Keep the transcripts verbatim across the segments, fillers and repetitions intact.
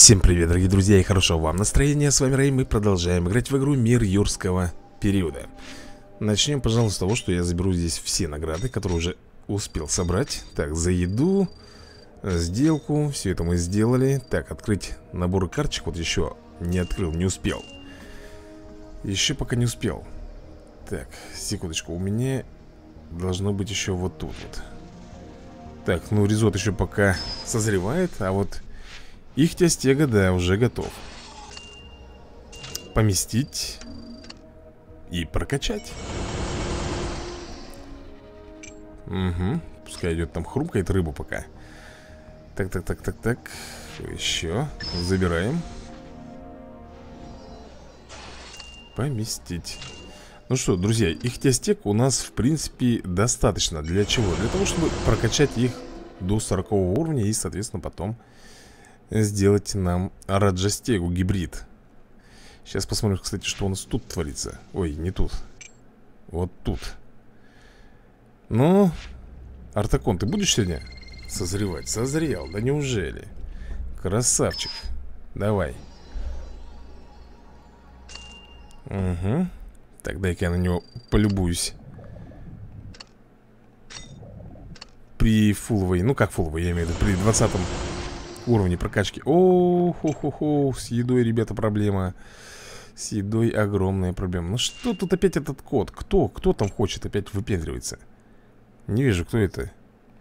Всем привет, дорогие друзья, и хорошего вам настроения. С вами Рэй, мы продолжаем играть в игру Мир юрского периода. Начнем, пожалуй, с того, что я заберу здесь все награды, которые уже успел собрать. Так, за еду, сделку, все это мы сделали. Так, открыть набор карточек, вот еще не открыл, не успел. Еще пока не успел. Так, секундочку, у меня должно быть еще вот тут вот. Так, ну ризот еще пока созревает, а вот ихтиостега, да, уже готов. Поместить и прокачать. Угу, пускай идет там, хрумкает рыбу пока. Так, так, так, так, так. Еще забираем. Поместить. Ну что, друзья, ихтиостег у нас, в принципе, достаточно. Для чего? Для того, чтобы прокачать их до сорокового уровня и, соответственно, потом сделать нам раджастегу, гибрид. Сейчас посмотрим, кстати, что у нас тут творится. Ой, не тут. Вот тут. Ну, Артакон, ты будешь сегодня созревать? Созрел, да неужели? Красавчик. Давай. Угу. Так, дай-ка я на него полюбуюсь. При фуловой, ну как фуловой, я имею в виду, при двадцатом уровне прокачки. О, хо хо хо, с едой, ребята, проблема. С едой огромная проблема. Ну что тут опять этот кот? Кто? Кто там хочет опять выпендриваться? Не вижу, кто это.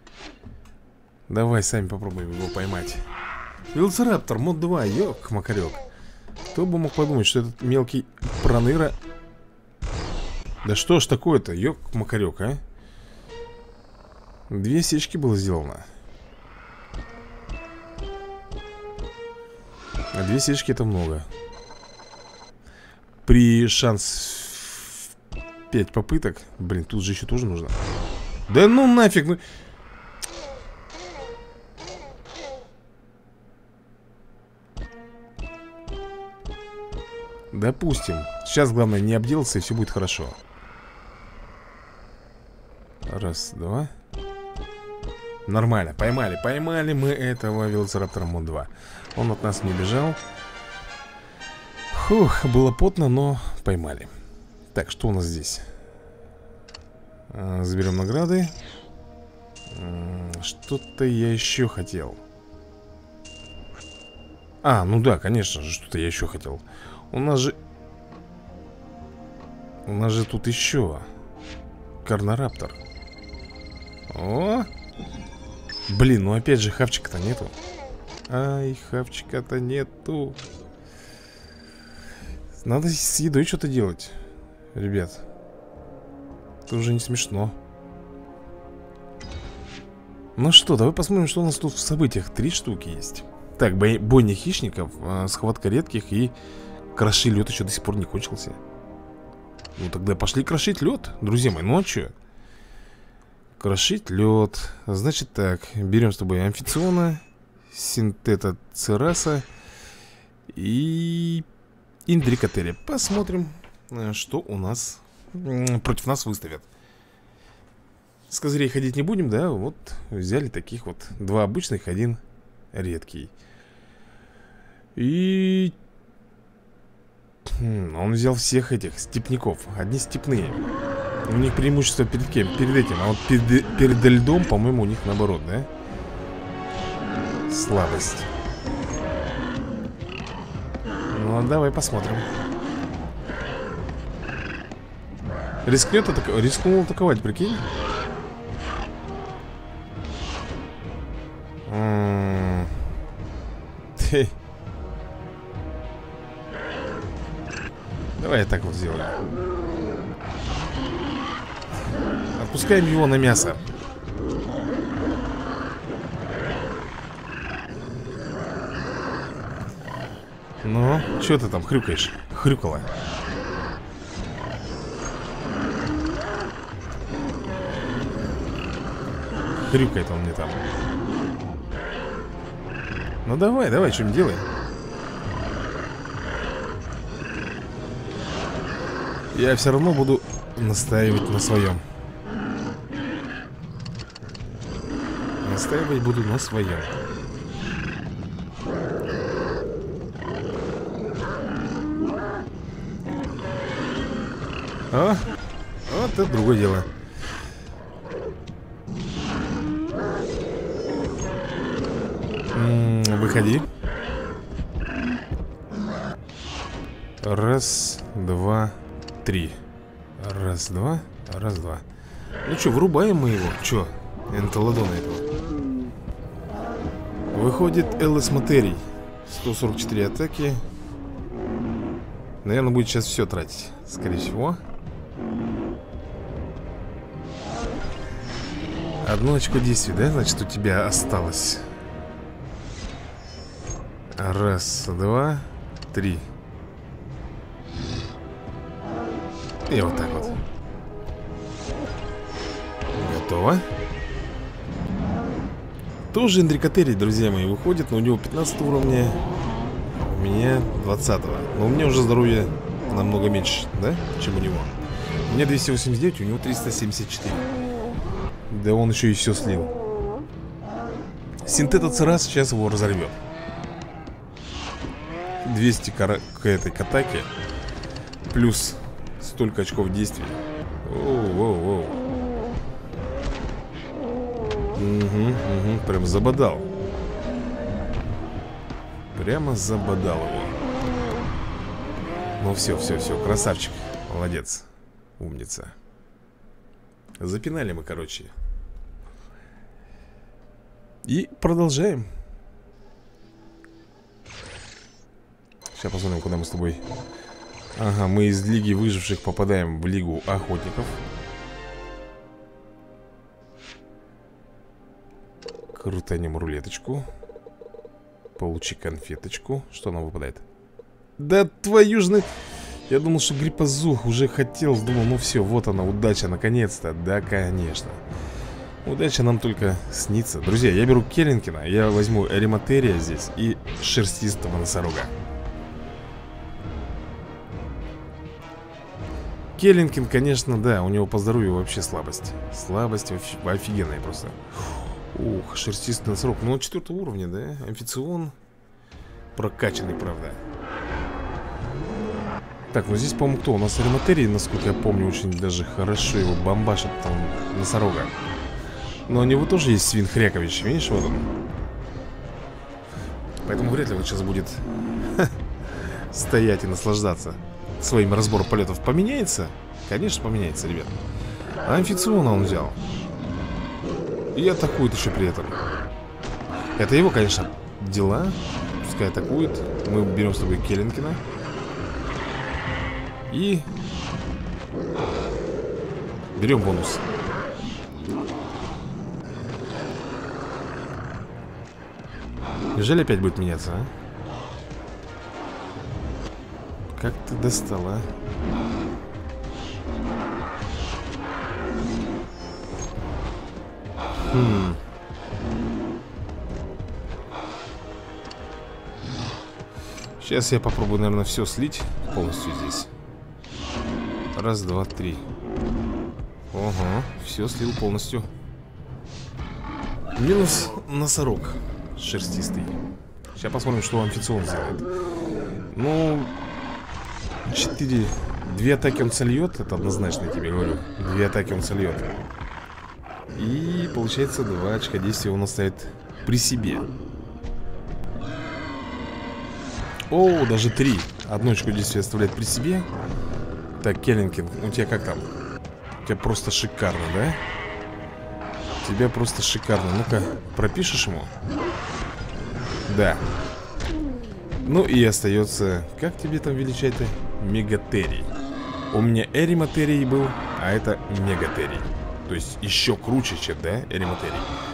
Давай сами попробуем его поймать. Велоцираптор, мод два, ёк-макарёк. Кто бы мог подумать, что этот мелкий проныра. Да что ж такое-то, ёк-макарёк, а? Две сечки было сделано. А две сечки это много. При шанс пять попыток. Блин, тут же еще тоже нужно. Да ну нафиг, ну. Допустим. Сейчас главное не обделаться, и все будет хорошо. Раз, два. Нормально, поймали, поймали мы этого велоцираптора мод два. Он от нас не бежал. Фух, было потно, но поймали. Так, что у нас здесь? Заберем награды. Что-то я еще хотел. А, ну да, конечно же, что-то я еще хотел. У нас же... У нас же тут еще Карнораптор. О! Блин, ну опять же хавчика-то нету. Ай, хавчика-то нету. Надо с едой что-то делать, ребят. Это уже не смешно. Ну что, давай посмотрим, что у нас тут в событиях. Три штуки есть. Так, бой, бойня хищников, э, схватка редких и кроши лед еще до сих пор не кончился. Ну тогда пошли крошить лед, друзья мои. Ну а что? Крошить лед. Значит так, берем с тобой амфициона, синтета цераса и индрикотерия. Посмотрим, что у нас против нас выставят. С козырей ходить не будем, да? Вот взяли таких вот. Два обычных, один редкий. И он взял всех этих степняков. Одни степные. У них преимущество перед кем? Перед этим. А вот перед, перед льдом, по-моему, у них наоборот, да? Слабость. Ну, давай посмотрим. Рискнет атак... Рискнул атаковать, прикинь. М-м-м. Давай я так вот сделаю. Отпускаем его на мясо. Ну, что ты там хрюкаешь? Хрюкала. Хрюкает он мне там. Ну давай, давай, что-нибудь делай. Я все равно буду настаивать на своем. Настаивать буду на своем. А? Вот это другое дело. М-м, выходи. Раз, два, три. Раз, два, раз, два. Ну что, вырубаем мы его? Че? Энтоладона этого. Выходит Элис Материй. сто сорок четыре атаки. Наверное, будет сейчас все тратить. Скорее всего. Одно очко действий, да? Значит, у тебя осталось. Раз, два, три. И вот так вот. Готово. Тоже Эндрикотерий, друзья мои, выходит. Но у него пятнадцатого уровня, у меня двадцатого. Но у меня уже здоровье намного меньше, да, чем у него. У меня двести восемьдесят девять, у него триста семьдесят четыре. Да он еще и все слил. Синтетоцерас сейчас его разорвет. двести к этой к атаке. Плюс столько очков действий. Оу-оу-оу. Угу, угу, прям забодал. Прямо забодал его. Ну все, все, все, красавчик. Молодец. Умница. Запинали мы, короче. И продолжаем. Сейчас посмотрим, куда мы с тобой. Ага, мы из Лиги Выживших попадаем в Лигу Охотников. Крутанем рулеточку. Получи конфеточку. Что нам выпадает? Да твою ж... Я думал, что гриппозух уже хотел. Думал, ну все, вот она, удача, наконец-то. Да, конечно. Удача нам только снится. Друзья, я беру Келлинкина. Я возьму Эриматерия здесь и шерстистого носорога. Келлинкин, конечно, да, у него по здоровью вообще слабость. Слабость офигенная просто. Ух, шерстистый носорог. Ну, он четвертого уровня, да? Амфицион. Прокачанный, правда. Так, ну здесь, по-моему, кто? У нас Эриматерий, насколько я помню, очень даже хорошо его бомбашит там носорога. Но у него тоже есть Свин Хрякович, видишь, вот он. Поэтому вряд ли он сейчас будет стоять и наслаждаться своим разбором полетов. Поменяется? Конечно, поменяется, ребят. А амфициона он взял. И атакует еще при этом. Это его, конечно, дела. Пускай атакует. Мы берем с тобой Келлинкина. И берем бонус. Неужели опять будет меняться, а? Как ты достал, а? Хм. Сейчас я попробую, наверное, все слить полностью здесь. Раз, два, три. Ага, все слил полностью. Минус носорог шерстистый. Сейчас посмотрим, что амфицион сделает. Ну, четыре. Две атаки он сольет. Это однозначно, я тебе говорю. Две атаки он сольет. И получается два очка действия он оставит при себе. О, даже три. Одну очку действия оставляет при себе. Так, Келлинкин, у тебя как там? У тебя просто шикарно, да? У тебя просто шикарно. Ну-ка, пропишешь ему? Да. Ну и остается... Как тебе там величать-то? Мегатерий. У меня Эриматерий был, а это Мегатерий. То есть еще круче, чем, да, Эриматерий.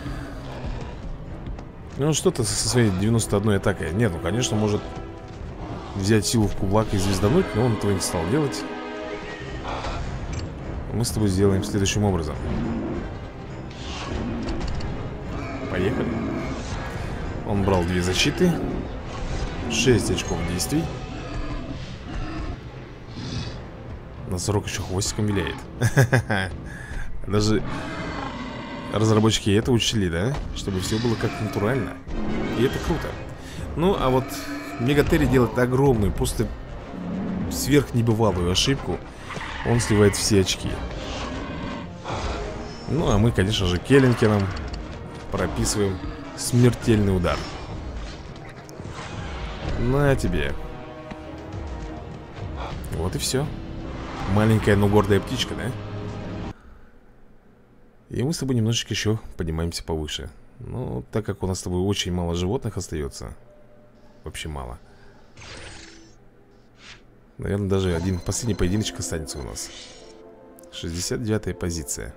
Ну что-то со своей девяносто одной атакой. Нет, ну конечно, может взять силу в кулак и звездануть, но он этого не стал делать. Мы с тобой сделаем следующим образом. Поехали. Он брал две защиты. шесть очков действий. Носорог еще хвостиком виляет. Даже разработчики это учли, да? Чтобы все было как натурально. И это круто. Ну, а вот Мегатерий делает огромную, просто сверхнебывалую ошибку. он сливает все очки. Ну, а мы, конечно же, Келлинкеном прописываем смертельный удар. На тебе. Вот и все. Маленькая, но гордая птичка, да? И мы с тобой немножечко еще поднимаемся повыше. Ну, так как у нас с тобой очень мало животных остается. Вообще мало. Наверное, даже один последний поединочек останется у нас. шестьдесят девятая позиция.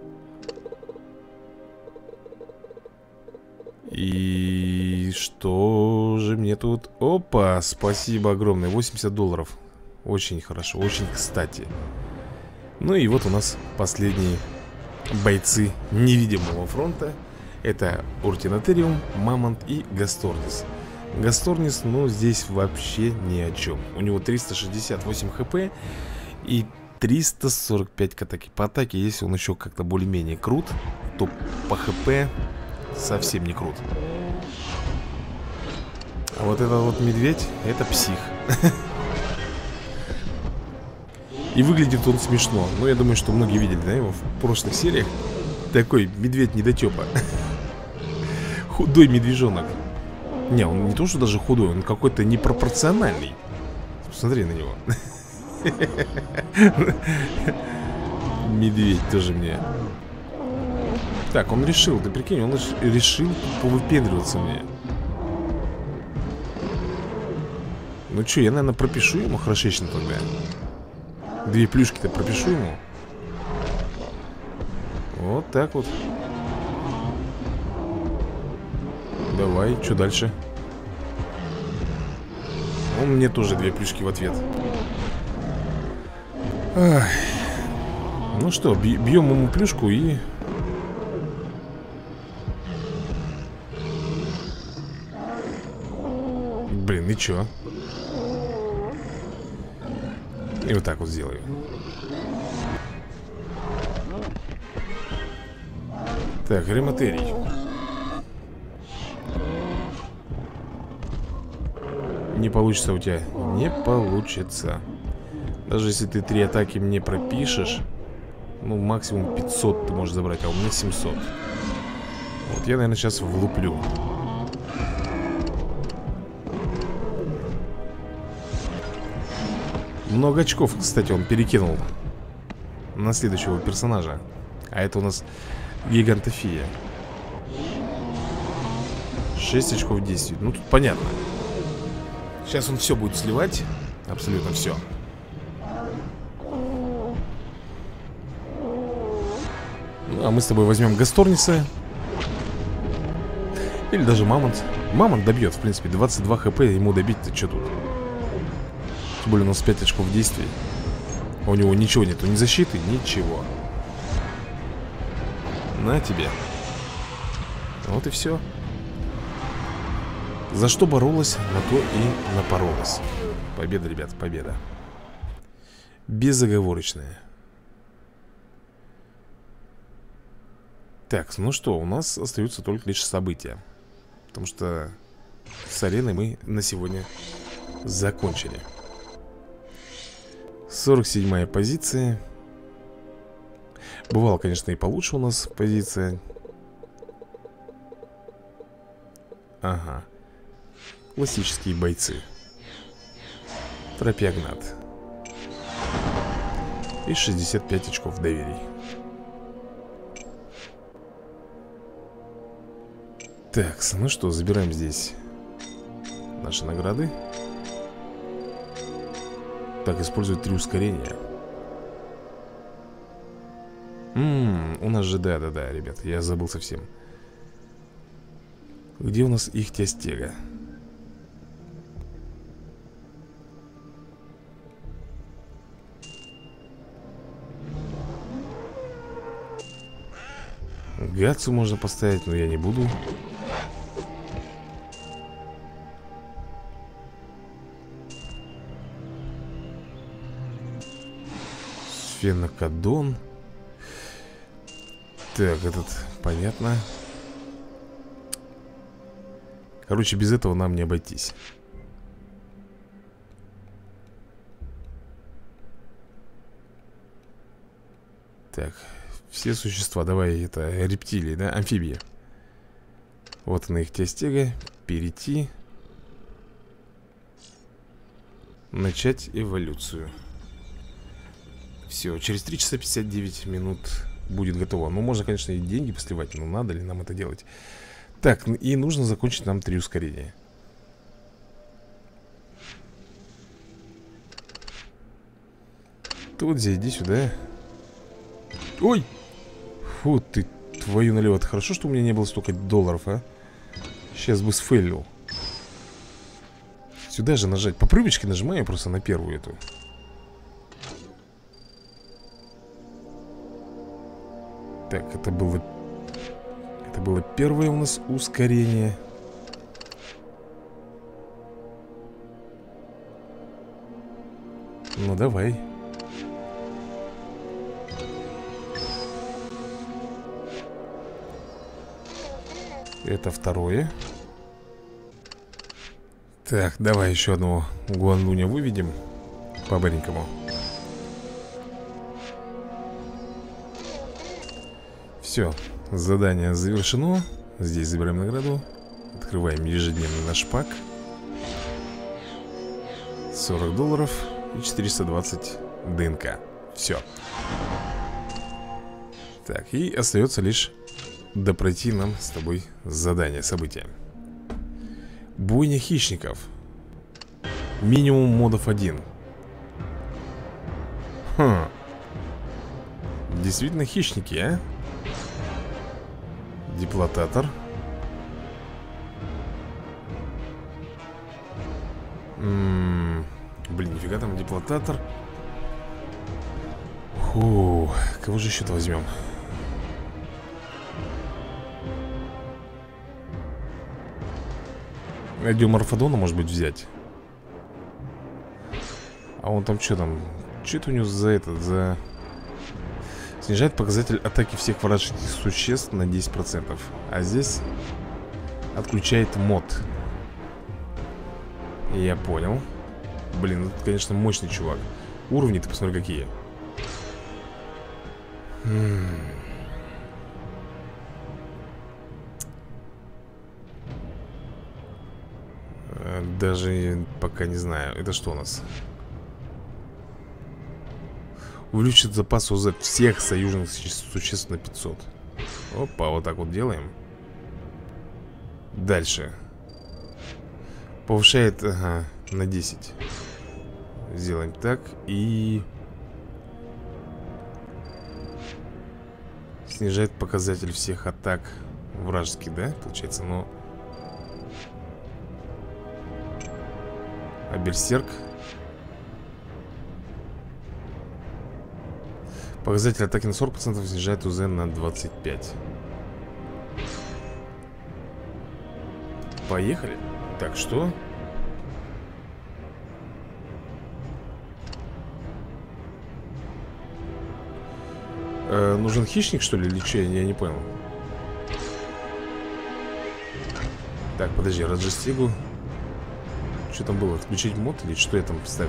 И что же мне тут? Опа, спасибо огромное, восемьдесят долларов. Очень хорошо, очень кстати. Ну и вот у нас последние бойцы невидимого фронта. Это Уртинотериум, Мамонт и Гасторнис. Гасторнис, ну, здесь вообще ни о чем. У него триста шестьдесят восемь хп и триста сорок пять к атаке. По атаке, если он еще как-то более-менее крут, то по хп совсем не крут. А вот этот вот медведь, это псих. И выглядит он смешно. Но я думаю, что многие видели, да, его в прошлых сериях. Такой медведь недотепа. Худой медвежонок. Не, он не то, что даже худой, он какой-то непропорциональный. Посмотри на него. Медведь тоже мне. Так, он решил, ты прикинь, он решил повыпендриваться мне. Ну что, я, наверное, пропишу ему хорошечно тогда. Две плюшки-то пропишу ему. Вот так вот. Давай, что дальше? Он мне тоже две плюшки в ответ. Ах. Ну что, бьем ему плюшку и... Блин, и чё? И вот так вот сделаю. Так, Рематерий. Не получится у тебя. Не получится. Даже если ты три атаки мне пропишешь, ну, максимум пятьсот ты можешь забрать, а у меня семьсот. Вот я, наверное, сейчас влуплю. Много очков, кстати, он перекинул на следующего персонажа. А это у нас Гигантофия. шесть очков действий. Ну, тут понятно. Сейчас он все будет сливать. Абсолютно все. Ну, а мы с тобой возьмем Гасторниса. Или даже Мамонт. Мамонт добьет, в принципе, двадцать два хп. Ему добить-то что тут? Тем более у нас пять очков действий. А у него ничего нету, ни защиты, ничего. На тебе. Вот и все. За что боролась, на то и напоролась. Победа, ребят, победа. Безоговорочная. Так, ну что, у нас остаются только лишь события. Потому что с ареной мы на сегодня закончили. сорок седьмая позиция. Бывало, конечно, и получше у нас позиция. Ага. Классические бойцы. Тропиогнат. И шестьдесят пять очков доверий. Так, ну что, забираем здесь наши награды. Так, используют три ускорения. Ммм, у нас же, да-да-да, ребят, я забыл совсем. Где у нас их тестега? Гацу можно поставить, но я не буду. Фенокодон. Так, этот, понятно. Короче, без этого нам не обойтись. Так, все существа, давай, это рептилии, да, амфибии. Вот она их тестега. Перейти. Начать эволюцию. Все, через три часа пятьдесят девять минут будет готово. Ну, можно, конечно, и деньги посливать, но надо ли нам это делать? Так, и нужно закончить нам три ускорения. Тут здесь, иди сюда. Ой! Фу ты, твою налево. Это хорошо, что у меня не было столько долларов, а? Сейчас бы сфейлил. Сюда же нажать. По привычке нажимаю просто на первую эту. Так, это было... Это было первое у нас ускорение. Ну, давай. Это второе. Так, давай еще одного Гуанлуня выведем. По-баренькому. Все, задание завершено. Здесь забираем награду. Открываем ежедневный наш пак. сорок долларов и четыреста двадцать ДНК. Все. Так, и остается лишь допройти нам с тобой задание, события. Бойня хищников. Минимум модов один. Хм. Действительно хищники, а? Деплотатор. М-м-м. Блин, нифига там деплотатор. Фу, кого же еще-то возьмем? Диоморфодона, может быть, взять. А он там что там? Что это у него за этот, за... Снижает показатель атаки всех вражеских существ на десять процентов. А здесь отключает мод. Я понял. Блин, это, конечно, мощный чувак. Уровни, ты посмотри, какие. М-м. Даже пока не знаю. Это что у нас? Увеличит запас ОЗ всех союзных существ на пятьсот. Опа, вот так вот делаем. Дальше. Повышает, ага, на десять. Сделаем так. И снижает показатель всех атак вражеских, да, получается, но... А берсерк? Показатель атаки на сорок процентов, снижает УЗ на двадцать пять. Поехали. Так, что? Э, нужен хищник, что ли, или что? Я не понял. Так, подожди, Раджастигу. Что там было? Отключить мод или что я там поставил?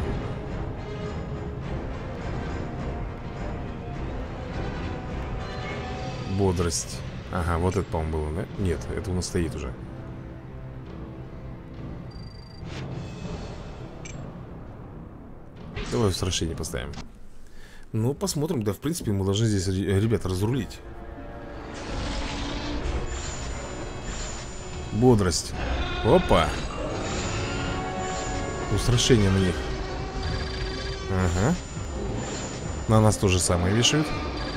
Бодрость. Ага, вот это, по-моему, было, да? Нет, это у нас стоит уже. Давай устрашение поставим. Ну, посмотрим. Да, в принципе, мы должны здесь, ребята, разрулить. Бодрость. Опа. Устрашение на них. Ага. На нас то же самое вешают.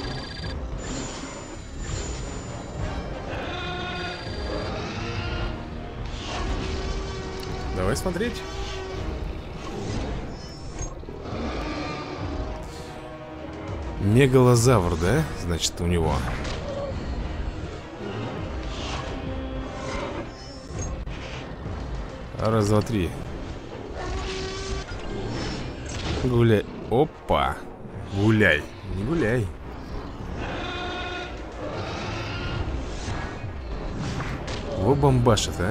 Давай смотреть. Мегалозавр, да? Значит, у него. Раз, два, три. Гуляй. Опа. Гуляй. Не гуляй. Во бомбашит, а?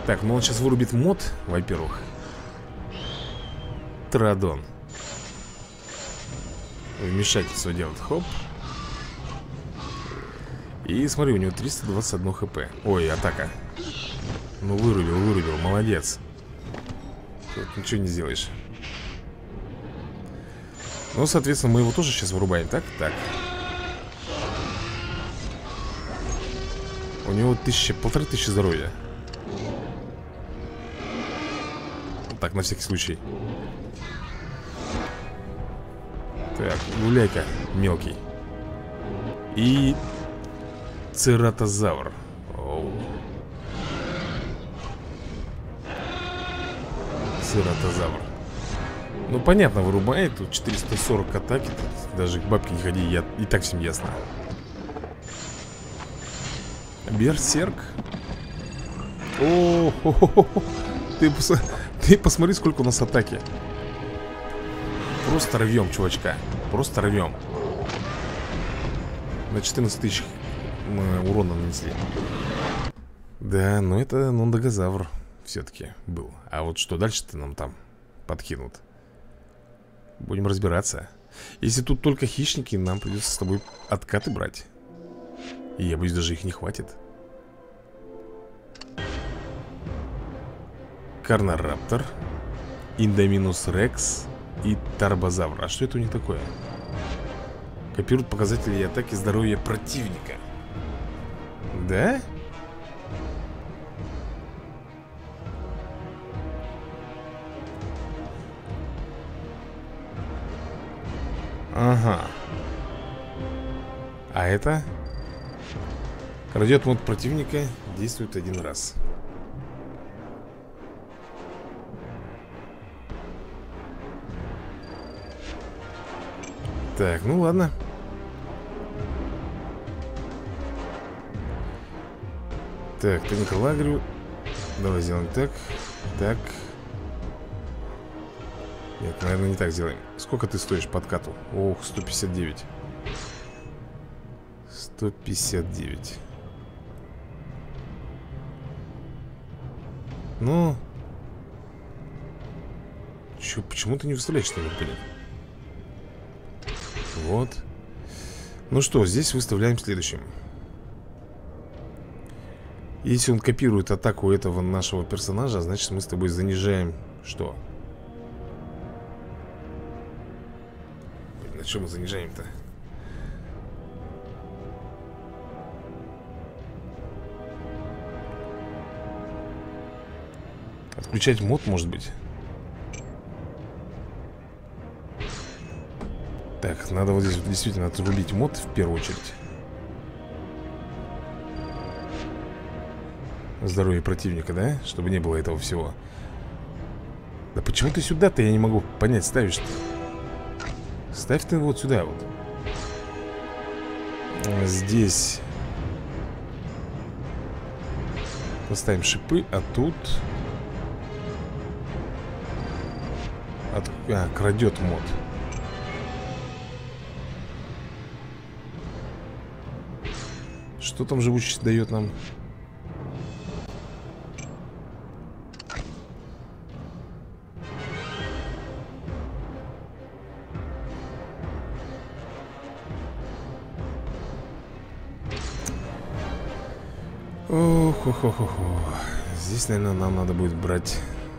Так, ну он сейчас вырубит мод, во-первых. Традон. Вмешательство делает. Хоп. И смотри, у него триста двадцать один хп. Ой, атака. Ну вырубил, вырубил, молодец. Тут ничего не сделаешь. Ну, соответственно, мы его тоже сейчас вырубаем. Так, так. У него тысяча, полторы тысячи здоровья. Так, на всякий случай. Так, гуляй-ка, мелкий. И цератозавр. Оу. Цератозавр. Ну, понятно, вырубает. Тут четыреста сорок атаки. Тут даже к бабке не ходи, я... и так всем ясно. Берсерк. О, хо -хо -хо. Ты, пос... Ты посмотри, сколько у нас атаки. Просто рвем, чувачка. Просто рвем. На четырнадцать тысяч мы урона нанесли. Да, но это нондогозавр все-таки был. А вот что дальше-то нам там подкинут? Будем разбираться. Если тут только хищники, нам придется с тобой откаты брать. И я боюсь, даже их не хватит. Карнораптор, Индоминус Рекс и Тарбозавр. А что это у них такое? Копируют показатели и атаки здоровья противника. Да? Ага. А это? Крадет мод противника, действует один раз. Так, ну ладно. Так, ты Николай, говорю. Давай сделаем так. Так. Нет, наверное, не так сделаем. Сколько ты стоишь подкату? Ох, сто пятьдесят девять. сто пятьдесят девять. Ну. Чё, почему ты не выставляешь, что ли, блин? Вот. Ну что, здесь выставляем следующим. Если он копирует атаку этого нашего персонажа, значит мы с тобой занижаем. Что? На чем мы занижаем-то? Отключать мод, может быть? Так, надо вот здесь действительно отрубить мод в первую очередь. Здоровье противника, да? Чтобы не было этого всего. Да почему ты сюда-то, я не могу понять, ставишь-то? Ставь ты вот сюда вот. Здесь поставим шипы, а тут От... А, крадет мод. Что там живучесть дает нам? Ох-ох-ох-ох. Здесь, наверное, нам надо будет брать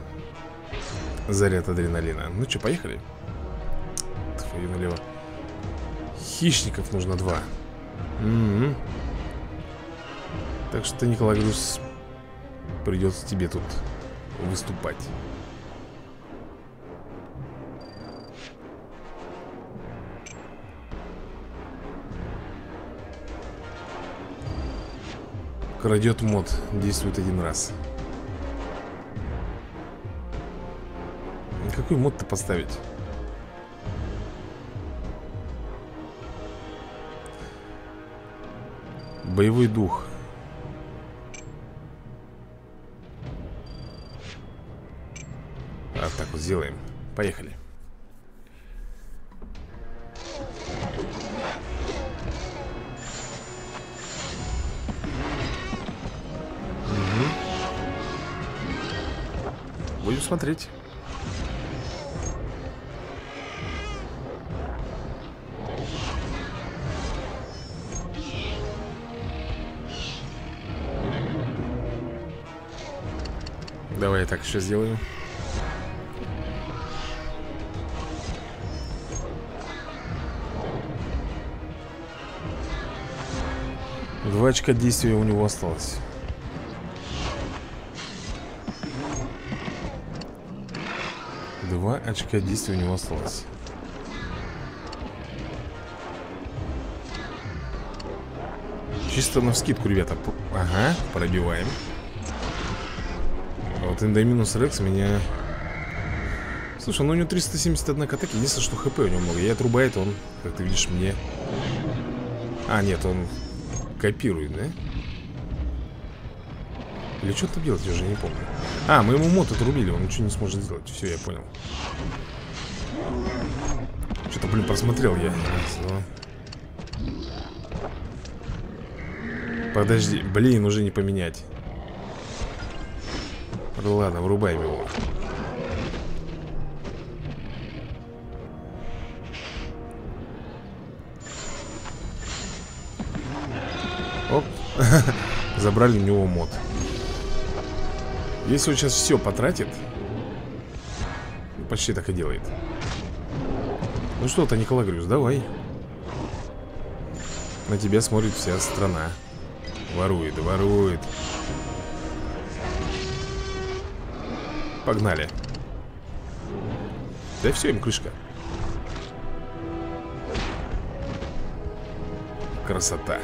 заряд адреналина. Ну что, поехали? Твою налево. Хищников нужно два. М-м-м. Так что, Николай Груз, придется тебе тут выступать. Крадет мод, действует один раз. Какой мод-то поставить? Боевой дух. А так вот сделаем. Поехали. Будем смотреть. Давай я так еще сделаю. Два очка действия у него осталось. Два очка действия у него осталось. Чисто навскидку, ребята. Ага, пробиваем. Вот Индоминус Рекс меня... Слушай, ну у него триста семьдесят одна атаки. Единственное, что хп у него много. И отрубает он, как ты видишь, мне... А, нет, он копирует, да? Или что там делать, я уже не помню. А, мы ему мод отрубили, он ничего не сможет сделать. Все, я понял. Что-то, блин, просмотрел я. Подожди, блин, уже не поменять. Ладно, врубаем его. Оп. Забрали у него мод. Если он сейчас все потратит, почти так и делает. Ну что-то, Николай Грюс, давай. На тебя смотрит вся страна. Ворует, ворует. Погнали. Да все, им крышка. Красота.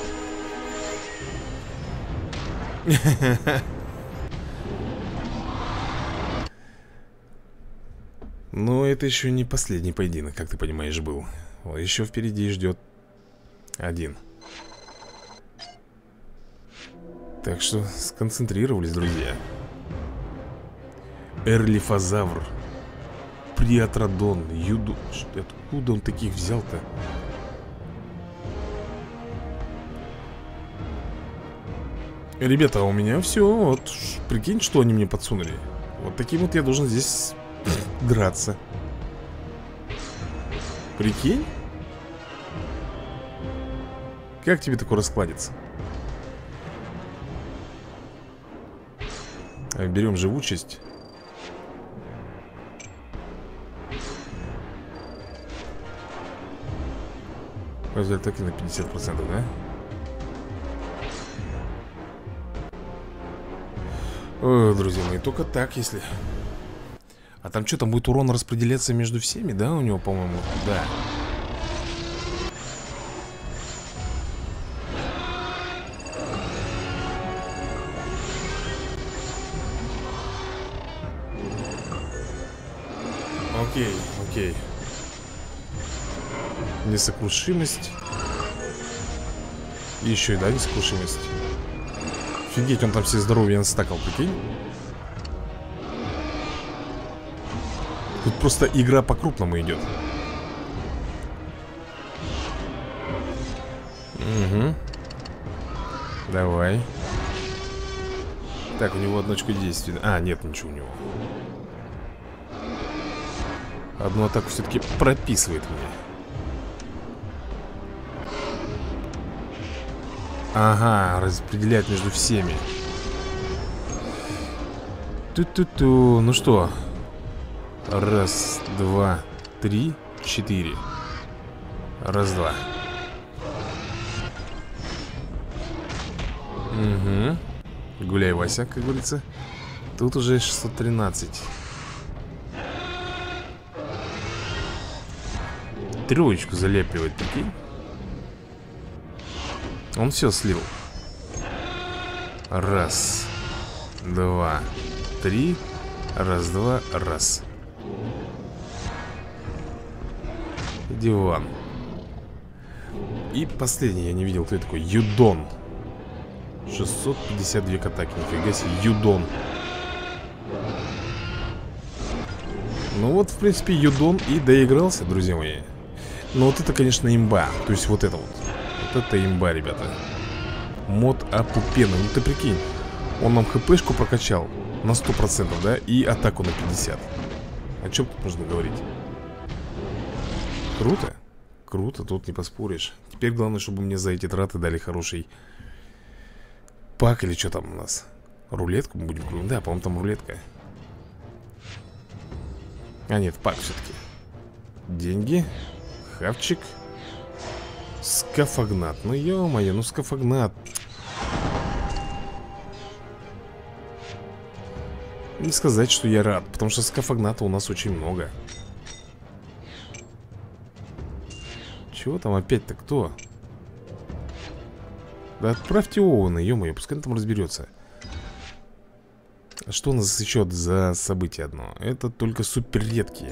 Но это еще не последний поединок, как ты понимаешь, был. Еще впереди ждет один. Так что сконцентрировались, друзья. Эрлифозавр, Приатродон, Юду... Откуда он таких взял-то? Ребята, у меня все. Вот, прикинь, что они мне подсунули. Вот таким вот я должен здесь драться. Прикинь? Как тебе такое раскладется? Берем живучесть. Результаты на пятьдесят процентов, да? О, друзья мои, только так, если... А там что, там будет урон распределяться между всеми, да, у него, по-моему? Да. Окей, окей. Несокрушимость. И еще и, да, несокрушимость. Офигеть, он там все здоровья настакал, прикинь. Тут просто игра по-крупному идет. Угу. Давай. Так, у него одну очко действия. А, нет, ничего у него. Одну атаку все-таки прописывает мне. Ага, распределяет между всеми. Ту-ту-ту. Ну что? Раз, два, три, четыре. Раз, два. Угу. Гуляй, Вася, как говорится. Тут уже шестьсот тринадцать. Троечку залепливать, прикинь. Он все слил. Раз, два, три. Раз, два, раз. Диван. И последний, я не видел, кто это такой. Юдон. шестьсот пятьдесят две атаки, нифига себе, Юдон. Ну вот, в принципе, Юдон и доигрался, друзья мои. Но вот это, конечно, имба. То есть вот это вот. Вот это имба, ребята. Мод Апупена. Ну ты прикинь, он нам хпшку прокачал. на сто процентов, да? И атаку на пятьдесят. О чем тут нужно говорить? Круто. Круто, тут не поспоришь. Теперь главное, чтобы мне за эти траты дали хороший пак или что там у нас. Рулетку мы будем крутить. Да, по-моему, там рулетка. А нет, пак все-таки. Деньги. Хавчик. Скафагнат. Ну ё-моё, ну скафагнат. Не сказать, что я рад, потому что скафагната у нас очень много. Чего там опять-то кто? Да отправьте Оуэна, ё-моё, пускай он там разберется. А что у нас еще за событие одно? Это только супер редкие.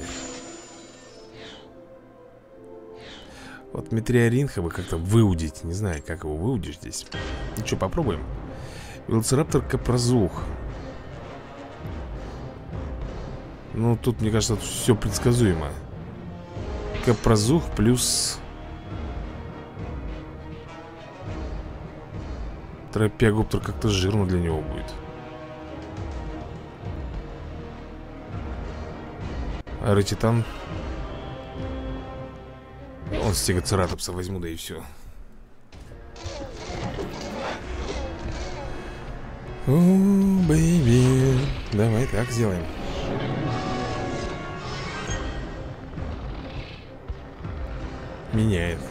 Вот метеоринха бы как-то выудить. Не знаю, как его выудишь здесь. Ну что, попробуем. Велоцираптор Капрозух. Ну, тут, мне кажется, все предсказуемо. Капрозух плюс Тропиогоптер как-то жирно для него будет. Аэротитан. Он стегоцератопса возьму, да и все. О, бэйби. Давай так сделаем. Меняет.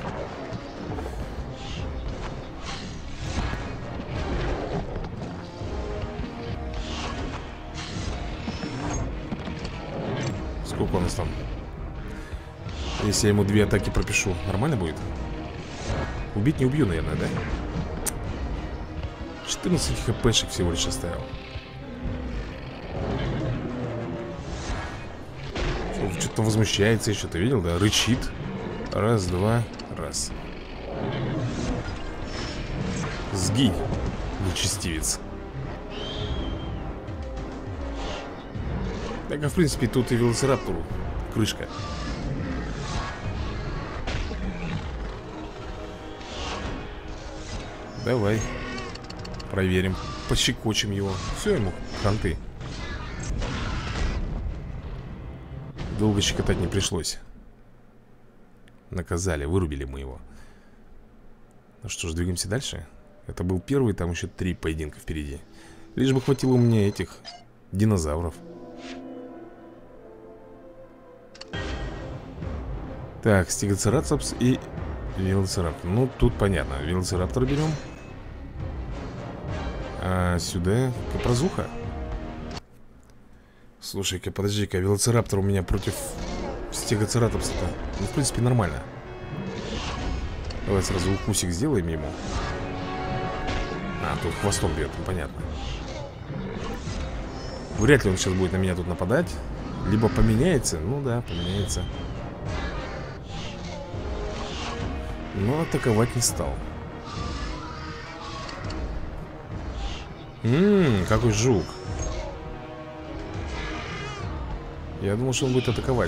Сколько у нас там? Если я ему две атаки пропишу, нормально будет? Убить не убью, наверное, да? четырнадцать хпшек всего лишь оставил. Что-то возмущается еще, ты видел, да? Рычит. Раз, два, раз. Сгинь, нечестивец. Так, а в принципе тут и велоцираптору крышка. Давай проверим, пощекочем его. Все, ему ханты. Долго щекотать не пришлось. Наказали, вырубили мы его. Ну что ж, двигаемся дальше. Это был первый, там еще три поединка впереди. Лишь бы хватило у меня этих динозавров. Так, стегоцератопс и велоцираптор. Ну, тут понятно, велоцираптор берем. А сюда Капрозуха. Слушай-ка, подожди-ка, велоцираптор у меня против стегоцератопса-то. Ну, в принципе, нормально. Давай сразу укусик сделаем ему. А, тут хвостом бьет, ну, понятно. Вряд ли он сейчас будет на меня тут нападать. Либо поменяется, ну да, поменяется. Но атаковать не стал. Ммм, какой жук. Я думал, что он будет атаковать.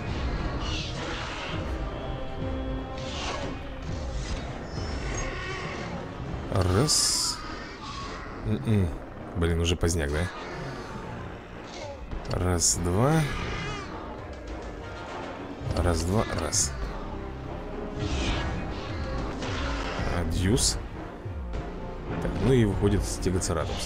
Раз. М-м. Блин, уже поздняк, да? Раз, два. Раз, два, раз. Адьюс. Так, ну и выходит стегоцератопс.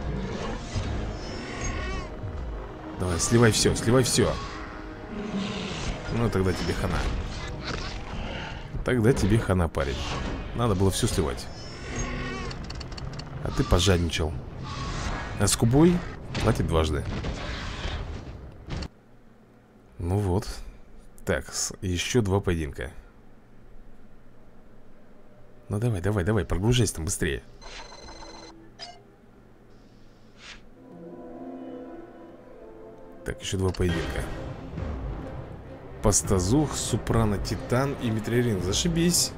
Давай, сливай все, сливай все. Ну, тогда тебе хана. Тогда тебе хана, парень. Надо было все сливать. А ты пожадничал. А с кубой платит дважды. Ну вот. Так, еще два поединка. Ну давай, давай, давай, прогружайся там быстрее. Так, еще два поединка. Пастазух, Супрано, Титан и Метеорин. Зашибись.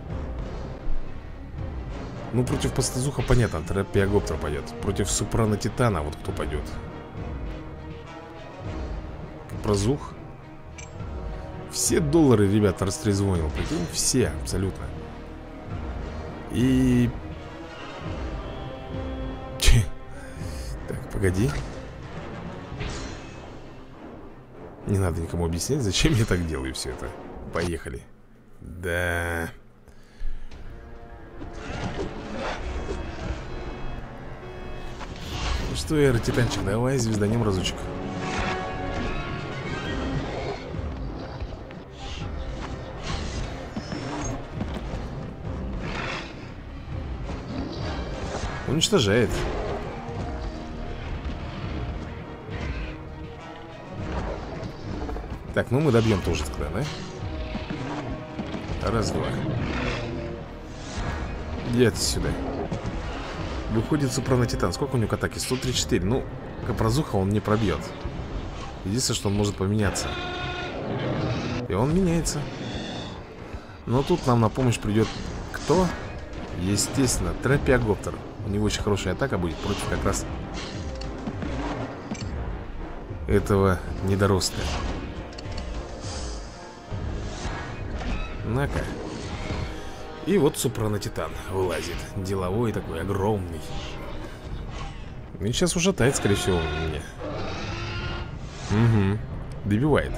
Ну, против Пастазуха, понятно, Тропиогоптер пойдет. Против Супрано, Титана, вот кто пойдет. Капрозух. Все доллары, ребята, растрезвонил. Прикинь, все, абсолютно. И... Так, погоди. Не надо никому объяснять, зачем я так делаю все это. Поехали. Да. Ну что, Эра, Титанчик, давай звезданем разочек. Уничтожает. Так, ну мы добьем тоже тогда, да? Раз-два. Иди отсюда. Выходит Супранотитан. Сколько у него к атаке? сто тридцать четыре. Ну, Капрозуха он не пробьет. Единственное, что он может поменяться. И он меняется. Но тут нам на помощь придет кто? Естественно, Тропиогоптер. У него очень хорошая атака будет против как раз этого недоростка. На-ка. И вот Супранотитан вылазит. Деловой такой, огромный. И сейчас ушатает, скорее всего, меня. Угу. Добивает.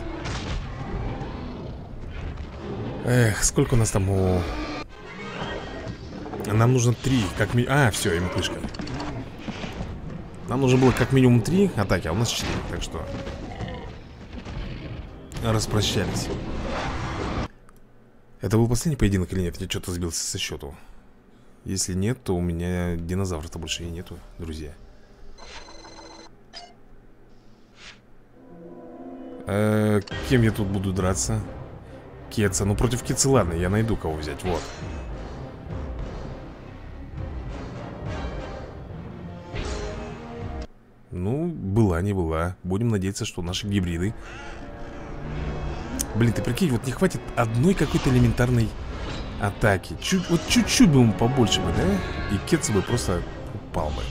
Эх, сколько у нас там у... Нам нужно три, как минимум... А, все, ему крышка. Нам нужно было как минимум три атаки, а у нас четыре. Так что распрощались. Это был последний поединок или нет? Я что-то сбился со счету. Если нет, то у меня динозавров-то больше и нету, друзья. э, Кем я тут буду драться? Кетца. Ну, против Кетца, ладно, я найду кого взять, вот. Ну, была, не была. Будем надеяться, что наши гибриды... Блин, ты прикинь, вот не хватит одной какой-то элементарной атаки. Чуть, вот чуть-чуть бы ему побольше бы, да? И Кетца бы просто упал бы.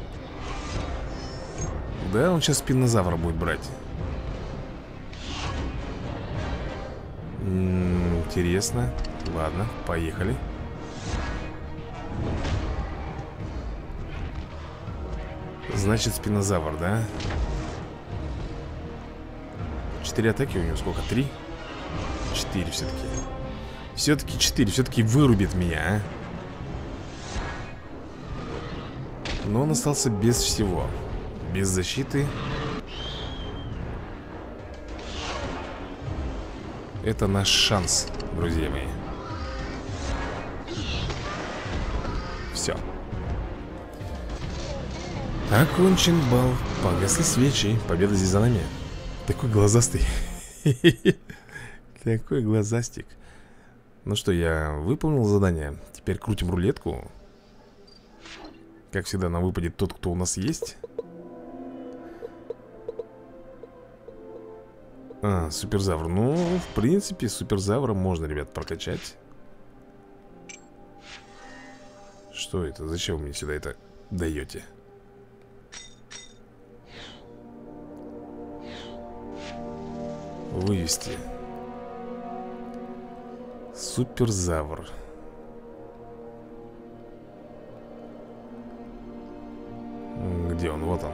Да, он сейчас спинозавра будет брать. М-м, интересно. Ладно, поехали. Значит, спинозавр, да? Четыре атаки у него сколько? Три? Четыре все-таки. Все-таки четыре. Все-таки вырубит меня, а? Но он остался без всего. Без защиты. Это наш шанс, друзья мои. Все. Окончен бал. Погасли свечи. Победа здесь за нами. Такой глазастый. Такой глазастик. Ну что, я выполнил задание. Теперь крутим рулетку. Как всегда, нам выпадет тот, кто у нас есть. А, суперзавр. Ну, в принципе, суперзавра можно, ребят, прокачать. Что это? Зачем вы мне сюда это даете? Вывести. Суперзавр. Где он? Вот он.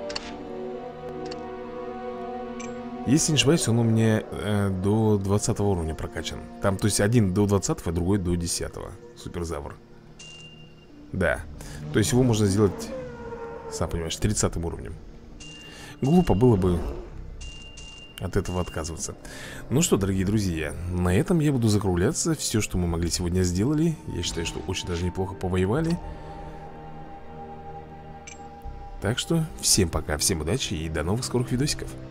Если не ошибаюсь, он у меня э, до двадцатого уровня прокачан. Там, то есть, один до двадцатого, а другой до десятого. Суперзавр. Да. То есть его можно сделать, сам понимаешь, тридцатым уровнем. Глупо было бы от этого отказываться. Ну что, дорогие друзья, на этом я буду закругляться. Все, что мы могли сегодня, сделали. Я считаю, что очень даже неплохо повоевали. Так что всем пока, всем удачи и до новых скорых видосиков.